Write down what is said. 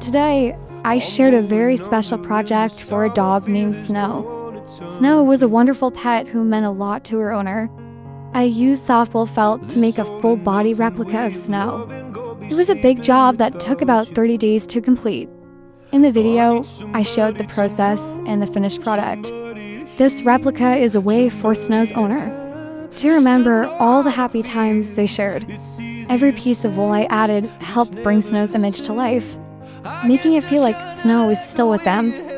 Today, I shared a very special project for a dog named Snow. Snow was a wonderful pet who meant a lot to her owner. I used softball felt to make a full-body replica of Snow. It was a big job that took about 30 days to complete. In the video, I showed the process and the finished product. This replica is a way for Snow's owner to remember all the happy times they shared. Every piece of wool I added helped bring Snow's image to life, making it feel like Snow is still with them